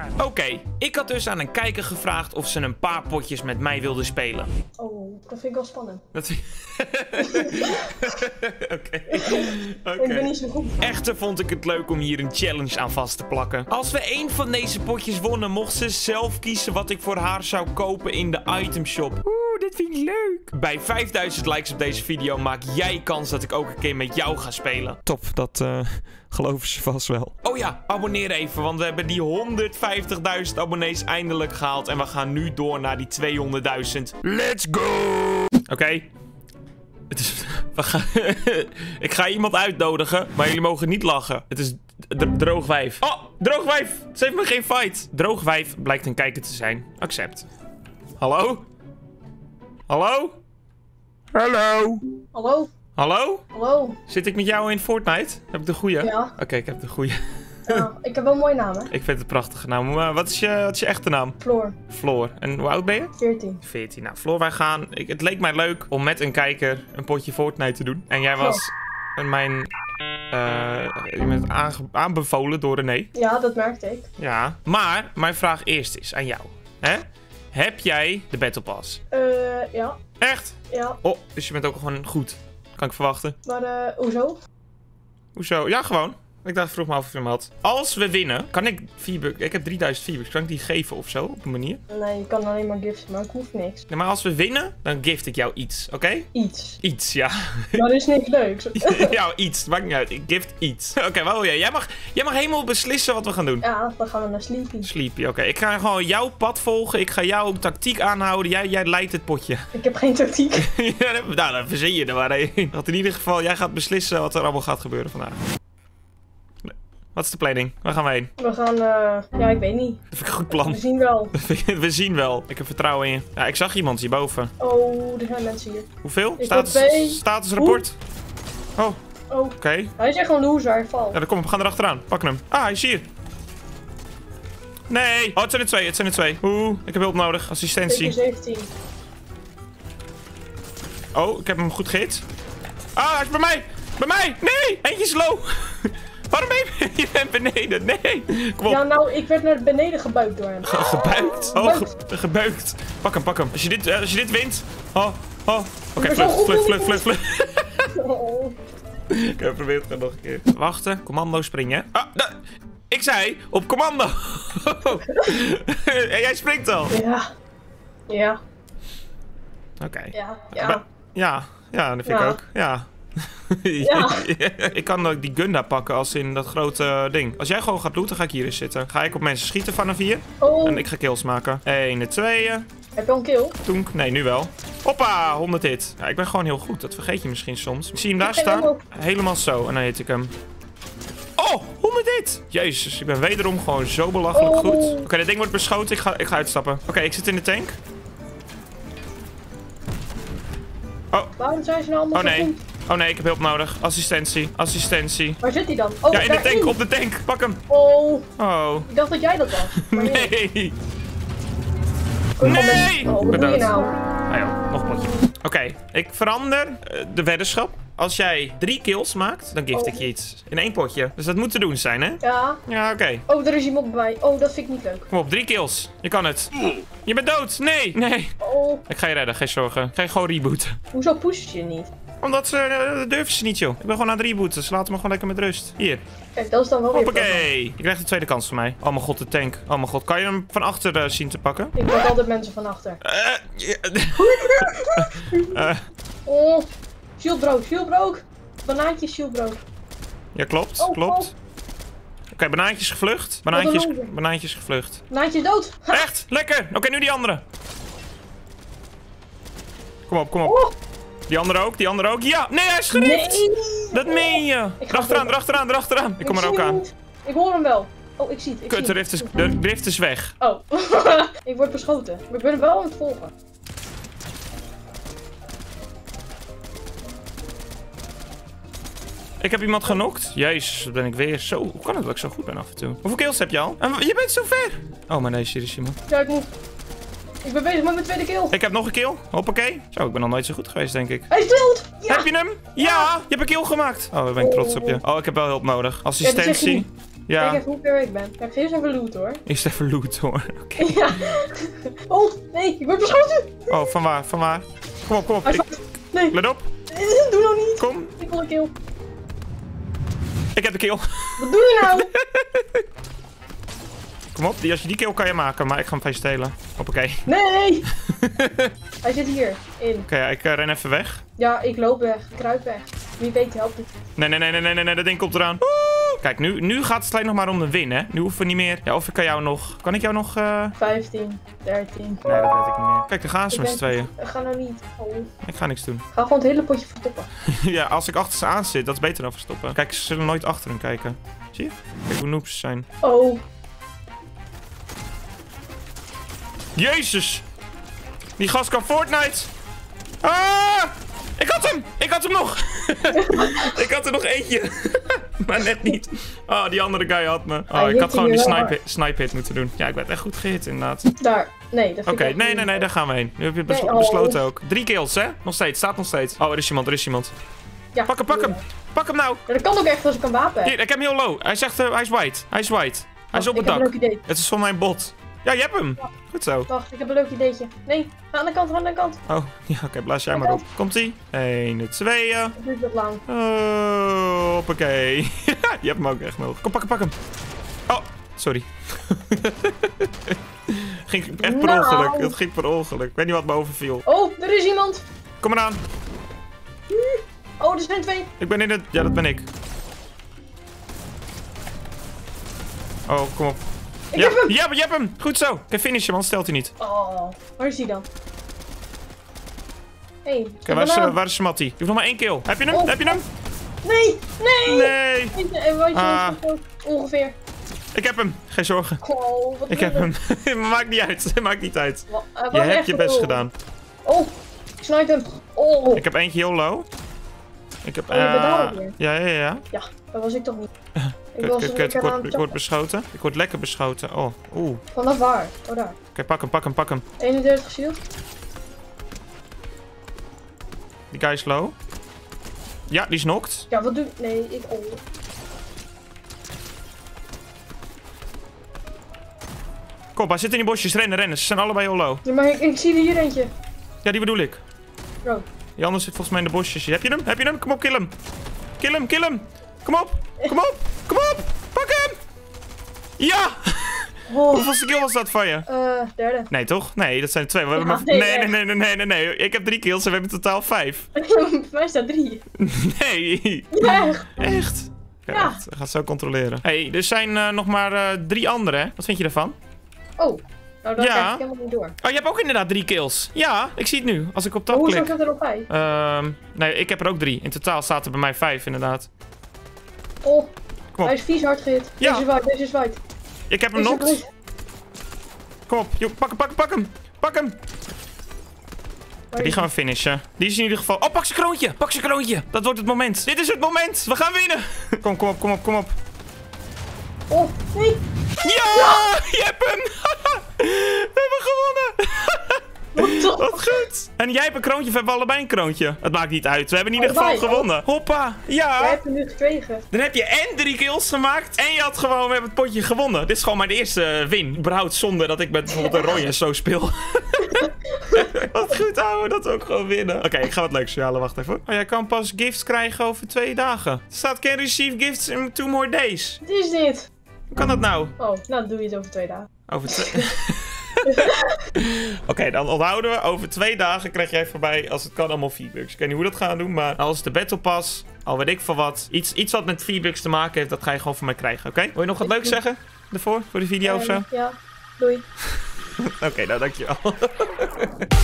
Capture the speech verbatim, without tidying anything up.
Oké, okay. Ik had dus aan een kijker gevraagd of ze een paar potjes met mij wilden spelen. Oh, dat vind ik wel spannend. Dat vind Oké. Okay. Ik ben niet zo goed. Echter vond ik het leuk om hier een challenge aan vast te plakken. Als we één van deze potjes wonnen, mocht ze zelf kiezen wat ik voor haar zou kopen in de itemshop. Oeh, dit vind ik leuk. Bij vijfduizend likes op deze video maak jij kans dat ik ook een keer met jou ga spelen. Top, dat uh, geloven ze vast wel. Oh ja, abonneer even, want we hebben die honderdvijftigduizend abonnees eindelijk gehaald. En we gaan nu door naar die tweehonderdduizend. Let's go! Oké. Okay. Het is... We gaan... Ik ga iemand uitnodigen, maar jullie mogen niet lachen. Het is droogwijf. Oh, droogwijf! Ze heeft me geen fight. Droogwijf blijkt een kijker te zijn. Accept. Hallo? Hallo? Hallo? Hallo? Hallo? Hallo? Zit ik met jou in Fortnite? Heb ik de goeie? Ja. Oké, okay, ik heb de goeie. Ja, ik heb wel een mooie naam, hè? Ik vind het een prachtige naam. Maar wat is je, wat is je echte naam? Floor. Floor. En hoe oud ben je? veertien. veertien. Nou, Floor, wij gaan... Ik, het leek mij leuk om met een kijker een potje Fortnite te doen. En jij was oh. mijn... Uh, je bent aanbevolen door René. Ja, dat merkte ik. Ja. Maar mijn vraag eerst is aan jou. Hè? Heb jij de Battle Pass? Eh, uh, ja. Echt? Ja. Oh, dus je bent ook gewoon goed. Kan ik verwachten. Maar, eh, uh, hoezo? Hoezo? Ja, gewoon. Ik dacht, vroeg me af of je hem had. Als we winnen, kan ik V-Bucks... Ik heb drieduizend V-Bucks. Kan ik die geven of zo? Op een manier? Nee, je kan alleen maar giften, maar ik hoef niks. Nee, maar als we winnen, dan gift ik jou iets, oké? Okay? Iets? Iets, ja. Dat is niks leuks. Ja, iets. Maakt niet uit. Ik gift iets. Oké, okay, wat wil jij? Jij mag, jij mag helemaal beslissen wat we gaan doen. Ja, dan gaan we naar Sleepy. Sleepy, oké. Okay. Ik ga gewoon jouw pad volgen. Ik ga jouw tactiek aanhouden. Jij, jij leidt het potje. Ik heb geen tactiek. Ja, nou, dan verzin je er maar één. Want in ieder geval, jij gaat beslissen wat er allemaal gaat gebeuren vandaag. Wat is de planning? Waar gaan we heen? We gaan, uh... ja, ik weet niet. Dat vind ik een goed plan. We zien wel. We zien wel. Ik heb vertrouwen in je. Ja, ik zag iemand hierboven. Oh, er zijn mensen hier. Hoeveel? Status, statusrapport. Oh. Oh. Oké. Okay. Hij is echt een loser, hij valt. Ja, dan kom op. We gaan erachteraan. Pakken hem. Ah, hij is hier. Nee. Oh, het zijn er twee. Het zijn er twee. Oeh, ik heb hulp nodig. Assistentie. zeventien. Oh, ik heb hem goed gehit. Ah, hij is bij mij. Bij mij. Nee. Eentje is low. Waarom ben je... Je bent beneden? Nee. Kom op. Ja, nou, ik werd naar beneden gebuikt door hem. Ge gebuikt? Oh, ge gebuikt. Pak hem, pak hem. Als je dit, uh, als je dit wint... Oh, oh. Oké, okay, vlucht, vlucht, vlucht, vlucht, vlucht. Oh. Ik heb probeer het gewoon nog een keer. Wachten. Commando springen. Ah, ik zei op commando. En jij springt al. Ja. Ja. Oké. Okay. Ja. Ja. Ja. Ja, dat vind ja. ik ook. Ja. Ja. Ik kan ook die gun daar pakken als in dat grote uh, ding. Als jij gewoon gaat looten, ga ik hier eens zitten. Ga ik op mensen schieten vanaf hier. Oh. En ik ga kills maken. Eén, tweeën. Heb je al een kill? Toenk. Nee, nu wel. Hoppa, honderd hit. Ja, ik ben gewoon heel goed. Dat vergeet je misschien soms. Ik zie hem daar staan. Helemaal... helemaal zo. En dan hit ik hem. Oh, honderd hit. Jezus, ik ben wederom gewoon zo belachelijk oh. goed. Oké, okay, dat ding wordt beschoten. Ik ga, ik ga uitstappen. Oké, okay, ik zit in de tank. Oh. Waarom zijn ze nou allemaal oh, nee. goed? Oh nee, ik heb hulp nodig. Assistentie. Assistentie. Waar zit hij dan? Oh, ja, in de tank. in. Op de tank. Pak hem. Oh. Oh. Ik dacht dat jij dat was. Nee. Oh, nee. Oh, wat doe je nou? Ah joh, nog een potje. Oké, okay, ik verander uh, de weddenschap. Als jij drie kills maakt, dan gift oh. ik je iets. In één potje. Dus dat moet te doen zijn, hè? Ja. Ja, oké. Okay. Oh, er is iemand bij. Oh, dat vind ik niet leuk. Kom op, drie kills. Je kan het. Je bent dood. Nee. Nee. Oh. Ik ga je redden, geen zorgen. Ik ga je gewoon rebooten. Hoezo push je niet? Omdat ze, uh, dat durven ze niet, joh. Ik ben gewoon aan het rebooten. Ze laten me gewoon lekker met rust. Hier. Kijk, dat is dan wel weer Oké. Je krijgt de tweede kans van mij. Oh mijn god, de tank. Oh mijn god. Kan je hem van achter uh, zien te pakken? Ik pak altijd mensen van achter. Uh, yeah. uh. Oh. Shieldbrook, shieldbrook. Banaantjes, shieldbrook. Ja, klopt. Oh, klopt. Oh. Oké, okay, banaantjes gevlucht. Banaantjes, banaantjes gevlucht. Banaantjes dood. Ha. Echt? Lekker. Oké, okay, nu die andere. Kom op, kom op. Oh. Die andere ook, die andere ook. Ja, nee, hij is gericht. Nee. Dat meen je. Erachteraan, erachteraan, erachteraan. Ik, ik kom er ook aan. Niet. Ik hoor hem wel. Oh, ik zie het. Ik Kut, de rift is, de rift is weg. Oh. Ik word beschoten. Maar ik ben hem wel aan het volgen. Ik heb iemand genokt. Jezus, wat ben ik weer zo... Hoe kan het dat ik zo goed ben af en toe? Hoeveel kills heb je al? En je bent zo ver. Oh, maar nee, serieus iemand. Ja, ik moet... Ik ben bezig met mijn tweede kill. Ik heb nog een kill. Hoppakee. Zo, ik ben nog nooit zo goed geweest, denk ik. Hij is dood! Ja. Heb je hem? Ja, ja, je hebt een kill gemaakt. Oh, daar ben ik trots op je. Oh, ik heb wel hulp nodig. Assistentie. Ja, Ja. Kijk even hoe ver ik ben. Kijk, eerst even loot hoor. Eerst even loot hoor. Oké. Okay. Ja. Oh, nee, ik word beschoten. Oh, van waar? Van waar? Kom op, kom op. Ik... Nee. Let op. Doe nou niet. Kom. Ik wil een kill. Ik heb de kill. Wat doe je nou? Kom op, die, als je die kill kan je maken, maar ik ga hem van je stelen. Hoppakee. Nee. Hij zit hier, in. Oké, okay, ik uh, ren even weg. Ja, ik loop weg. Ik kruip weg. Wie weet helpt het. Nee, nee, nee, nee, nee, nee, nee, dat ding komt eraan. Woe! Kijk, nu, nu gaat het alleen nog maar om de win, hè. Nu hoeven we niet meer... Ja, of ik kan jou nog... Kan ik jou nog... Uh... vijftien, dertien. Nee, dat weet ik niet meer. Kijk, daar gaan ze met z'n tweeën. Ga nou niet. Oh. Ik ga niks doen. Ga gewoon het hele potje verstoppen. Ja, als ik achter ze aan zit, dat is beter dan verstoppen. Kijk, ze zullen nooit achter hem kijken. Zie je? Kijk hoe noobs ze zijn. Oh. Jezus! Die gast kan Fortnite! Ah! Ik had hem! Ik had hem nog! Ik had er nog eentje. Maar net niet. Oh, die andere guy had me. Oh, ik had gewoon die snipe hit, snipe hit moeten doen. Ja, ik werd echt goed gehit inderdaad. Daar. Nee, dat Oké, okay, nee, nee, nee, daar gaan we heen. Nu heb je beslo nee, oh. besloten ook. Drie kills, hè? Nog steeds, staat nog steeds. Oh, er is iemand, er is iemand. Ja, pak hem, pak hem. Pak hem nou. Ja, dat kan ook echt als ik een wapen heb. Hier, ik heb hem heel low. Hij zegt, uh, hij is white. Hij is white. Hij is Wacht, op het dak. idee. Het is van mijn bot. Ja, je hebt hem. Ja. Goed zo. Wacht, ik heb een leuk ideetje. Nee, ga aan de kant, ga aan de kant. Oh, ja, oké, okay, blaas jij maar op. Komt-ie. Eén, tweeën. Het duurt wat lang. Oh, hoppakee. Je hebt hem ook echt nodig. Kom, pak hem, pak hem. Oh, sorry. Ging echt per nou. ongeluk. Het ging per ongeluk. Ik weet niet wat me overviel. Oh, er is iemand. Kom eraan. Oh, er zijn twee. Ik ben in het... Ja, dat ben ik. Oh, kom op. Ik ja, heb hem. Ja, je hebt hem. Goed zo. Oké, finish hem, anders stelt hij niet. Oh, waar is hij dan? Hé, hey, okay, waar, is, uh, waar is Smatty? Je hoeft nog maar één kill. Heb je hem? Oh. Heb je hem? Nee, nee. Nee. Weet je, ah. ongeveer. Ik heb hem. Geen zorgen. Oh, wat ik heb hem. Maakt niet uit. Maakt niet uit. Wat, uh, je hebt je best oh. gedaan. Oh, ik snipe hem. Oh. Ik heb eentje heel low. Ik heb... Oh, je bent daar uh, ja, ja, ja. Ja, dat was ik toch niet. Ik, kut, was kut, kut. Ik, word, ik word beschoten. Ik word lekker beschoten. Oh, oeh. Vanaf waar? Oh, daar. Oké, okay, pak hem, pak hem, pak hem. eenendertig shield. Die guy is low. Ja, die is knocked. Ja, wat doe ik? Nee, ik... Oh. Kom, hij zit in die bosjes. Rennen, rennen. Ze zijn allebei heel low. Ja, maar ik, ik zie er hier eentje. Ja, die bedoel ik. Bro. Die andere zit volgens mij in de bosjes. Heb je hem? Heb je hem? Kom op, kill hem. Kill hem, kill hem. Kom op. Kom op. Kom op. Pak hem. Ja. Oh. Hoeveelste kill was dat van je? Uh, derde. Nee, toch? Nee, dat zijn er twee. We ja, hebben nee, nee, nee, nee, nee, nee, nee, nee. Ik heb drie kills en we hebben totaal vijf. Voor mij staat drie. Nee. Ja, echt. Echt? Okay, ja. Wacht, we gaan het zo controleren. Hey, er zijn uh, nog maar uh, drie anderen, hè? Wat vind je ervan? Oh. Nou, dan ja. krijg ik helemaal niet door. Oh, je hebt ook inderdaad drie kills. Ja, ik zie het nu. Als ik op tab klik. Hoezo staat er nog vijf? Um, nee, ik heb er ook drie. In totaal staat er bij mij vijf, inderdaad. Oh. Hij is vies hard gehit. Ja. Deze is white, deze is white. Ik heb hem nog. Kom op, jo, pak hem, pak hem, pak hem. Pak hem. Okay, die gaan we finishen. Die is in ieder geval... Oh, pak zijn kroontje. Pak zijn kroontje. Dat wordt het moment. Dit is het moment. We gaan winnen. Kom, kom op, kom op, kom op. Oh, nee. Ja, ja! Je hebt hem. We hebben gewonnen. Wat, Wat goed. En jij hebt een kroontje, we hebben allebei een kroontje. Het maakt niet uit. We hebben in ieder geval allebei, gewonnen. Hoppa. Ja. Jij hebt hem nu gekregen. Dan heb je en drie kills gemaakt. En je had gewoon, we hebben het potje gewonnen. Dit is gewoon mijn eerste win. Überhaupt zonder dat ik met bijvoorbeeld een Roy zo speel. Wat goed, ouwe, dat we ook gewoon winnen. Oké, okay, ik ga wat leuks halen. Wacht even. Oh, jij kan pas gifts krijgen over twee dagen. Er staat, can receive gifts in two more days. Wat is dit? Hoe kan dat nou? Oh, nou dan doe je het over twee dagen. Over twee... Oké, okay, dan onthouden we. Over twee dagen krijg jij voorbij, als het kan, allemaal V-Bucks. Ik weet niet hoe dat gaan doen, maar als de Battle Pass, al weet ik van wat, iets, iets wat met V-Bucks te maken heeft, dat ga je gewoon van mij krijgen, oké? Okay? Wil je nog wat leuks zeggen ervoor, voor de video uh, of zo? Ja, doei. Oké, okay, nou dankjewel.